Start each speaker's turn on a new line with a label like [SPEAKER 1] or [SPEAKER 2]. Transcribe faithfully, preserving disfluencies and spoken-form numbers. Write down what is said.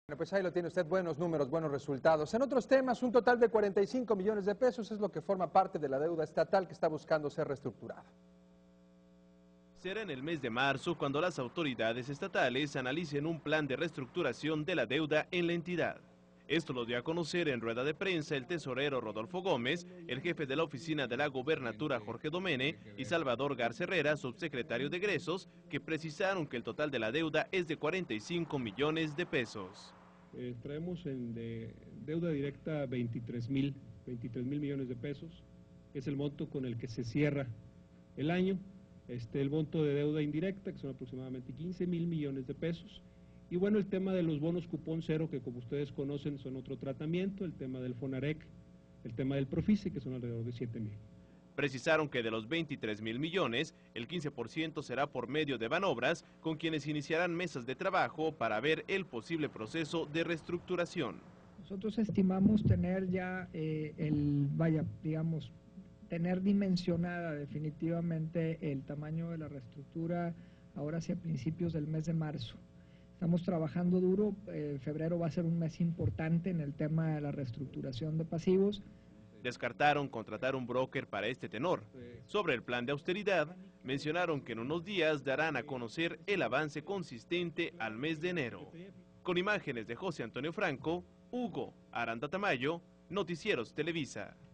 [SPEAKER 1] Bueno, pues ahí lo tiene usted, buenos números, buenos resultados. En otros temas, un total de cuarenta y cinco millones de pesos es lo que forma parte de la deuda estatal que está buscando ser reestructurada.
[SPEAKER 2] Será en el mes de marzo cuando las autoridades estatales analicen un plan de reestructuración de la deuda en la entidad. Esto lo dio a conocer en rueda de prensa el tesorero Rodolfo Gómez, el jefe de la oficina de la gobernatura Jorge Domene y Salvador Garza Herrera, subsecretario de egresos, que precisaron que el total de la deuda es de cuarenta y cinco millones de pesos.
[SPEAKER 3] Eh, traemos en de deuda directa veintitrés mil millones de pesos, que es el monto con el que se cierra el año. Este, el monto de deuda indirecta, que son aproximadamente quince mil millones de pesos. Y bueno, el tema de los bonos cupón cero, que como ustedes conocen son otro tratamiento, el tema del Fonarec, el tema del Profice, que son alrededor de siete mil.
[SPEAKER 2] Precisaron que de los veintitrés mil millones, el quince por ciento será por medio de Banobras, con quienes iniciarán mesas de trabajo para ver el posible proceso de reestructuración.
[SPEAKER 4] Nosotros estimamos tener ya eh, el, vaya, digamos, tener dimensionada definitivamente el tamaño de la reestructura ahora hacia principios del mes de marzo. Estamos trabajando duro, eh, febrero va a ser un mes importante en el tema de la reestructuración de pasivos.
[SPEAKER 2] Descartaron contratar un broker para este tenor. Sobre el plan de austeridad, mencionaron que en unos días darán a conocer el avance consistente al mes de enero. Con imágenes de José Antonio Franco, Hugo Aranda Tamayo, Noticieros Televisa.